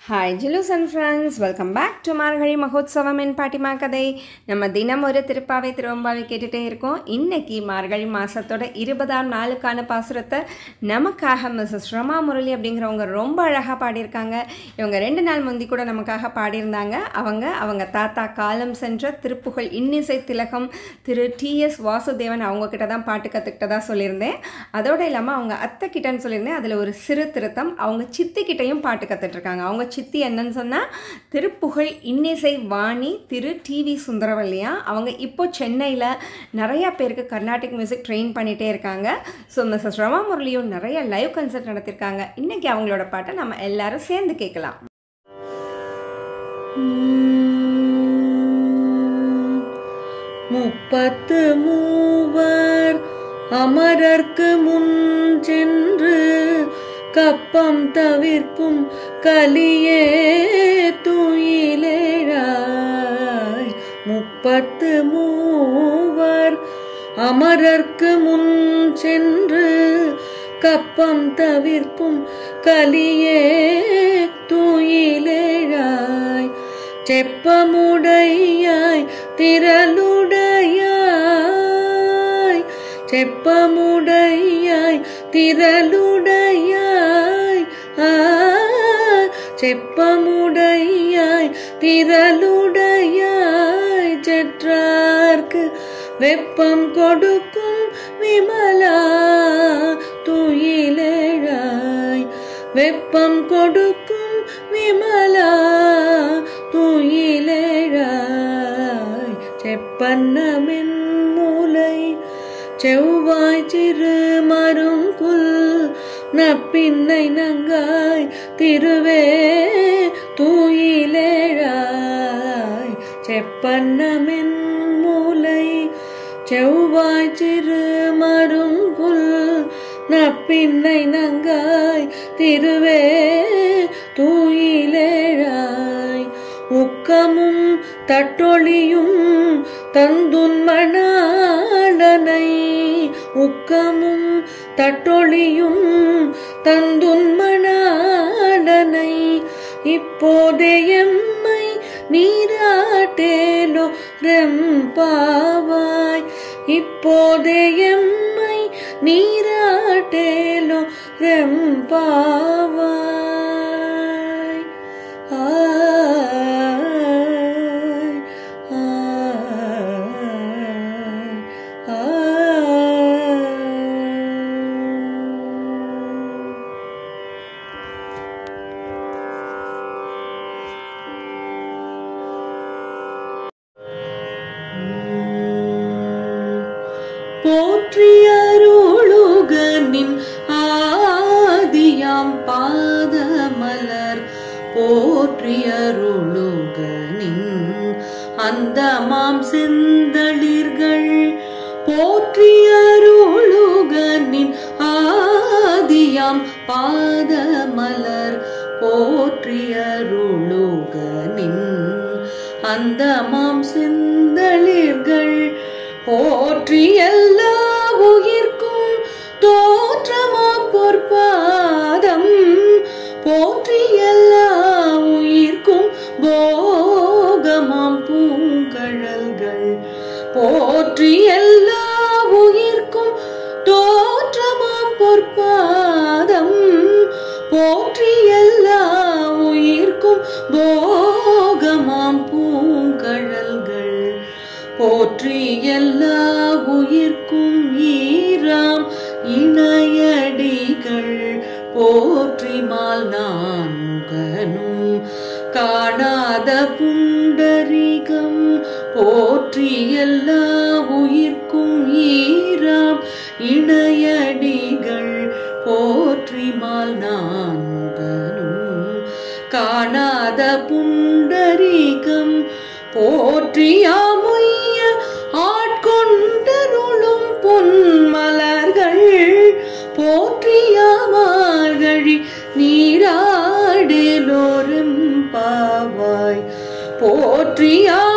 Hi ஜிலூஸ் and friends, welcome back to Margazhi Mahotsavam என் பாட்டிமா கதை. நம்ம தினம் ஒரு திருப்பாவை திருவம்பாவை கேட்டுகிட்டே இருக்கோம். இன்றைக்கி மார்கழி மாதத்தோட 20ஆம் நாளுக்கான பாசுரத்தை நமக்காக மிஸ்ஸஸ் ரமா முரளி அப்படிங்கிறவங்க ரொம்ப அழகாக பாடியிருக்காங்க. இவங்க 2 நாள் முந்தி கூட நமக்காக பாடியிருந்தாங்க. அவங்க தாத்தா காலம் சென்ற திருப்புகழ் இன்னிசை திலகம் திரு டிஎஸ் வாசுதேவன் அவங்கக்கிட்ட தான் பாட்டு கற்றுக்கிட்டதா சொல்லியிருந்தேன். அதோடு இல்லாமல் அவங்க அத்தை கிட்டன்னு சொல்லியிருந்தேன். அதில் ஒரு சிறு திருத்தம், அவங்க சித்திக்கிட்டையும் பாட்டு கற்றுட்ருக்காங்க. அவங்க சித்தி என்னன்னு சொன்னால் திருப்புகழ் இன்னிசை வாணி திரு டிவி சுந்தரவல்லியா. அவங்க இப்போ சென்னையில் நிறையா பேருக்கு கர்நாடிக் மியூசிக் ட்ரெயின் பண்ணிகிட்டே இருக்காங்க. ஸோ மிஸ்ஸஸ் ரமா முரளியும் நிறைய லைவ் கன்சர்ட் நடத்தியிருக்காங்க. இன்றைக்கி அவங்களோட பாட்டை நம்ம எல்லாரும் சேர்ந்து கேட்கலாம். முப்பத்து மூவர் அமரர்க்கு முன் சென்று கப்பம் தவிர்க்கும் கலியே துயிலேழாய். முப்பத்து மூவர் அமரர்க்கு முன் சென்று கப்பம் தவிர்க்கும் கலியே துயிலேழாய். செப்பமுடையாய் திரளுடையாய், செப்பமுடையாய் திரளுடையாய், செப்பமுடையாய் திரளுடையாய். செற்றார்க்கு வெப்பம் கொடுக்கும் விமலா துயிலேழாய். வெப்பம் கொடுக்கும் விமலா துயிலேழாய். செப்பன்னமென் மூலை செவ்வாய் சிறு மருங்குல் நப்பின்னை நங்காய் திருவே துயிலேழாய். செப்பன்னமென் மூலை செவ்வாய் சிறு மருங்குல் நப்பின்னை நங்காய் திருவே துயிலேழாய். உக்கமும் தட்டொழியும் தந்துன்மணாளனை, உக்கமும் தட்டொழியும் தந்துன்மணாளனை. இப்போதே எம்மை நீராட்டேலோ ரெம்பாவாய். இப்போதே எம்மை நீராட்டேலோ ரெம்பாவாய். போற்றியருளுகனின் ஆதியாம் பாதமலர், போற்றியருளுகனின் அந்தமாம் செந்தளிர்கள். போற்றியருளுகனின் ஆதியாம் பாதமலர், போற்றியருளுகனின் அந்தமாம் செந்தளிர்கள். போற்றி எல்லா உயிர்க்கும் தோற்றமாம் பொற்பாதம், போற்றி எல்லா உயிர்க்கும் போகமாம் பூங்கழல்கள். போற்றி எல்லா உயிர்க்கும் தோற்றமாம் பொற்பாதம், போற்றி எல்லா உயிர்க்கும் போகமாம் பூங்கழல்கள். போற்றி எல்லா உயிர்க்கும் ஈராம் இணையடிகள். போற்றி மால் நான் முகனும் காணாத புண்டரிகம். போற்றி எல்லா உயிர்க்கும் ஈராம் இணையடிகள். போற்றி மால் நான் முகனும் காணாத புண்டரிகம். போற்றியாமுய்ய ஆட்கொண்டருளும் பொன்மலர்கள். போற்றியாமார்கழி நீராடேலோரும் பாவாய். போற்றியா